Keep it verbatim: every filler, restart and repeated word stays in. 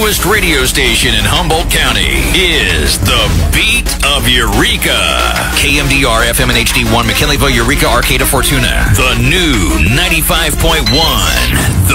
newest radio station in Humboldt County is the Beat of Eureka. K M D R, F M and H D one, McKinleyville, Eureka, Arcata, Fortuna. The new ninety-five point one,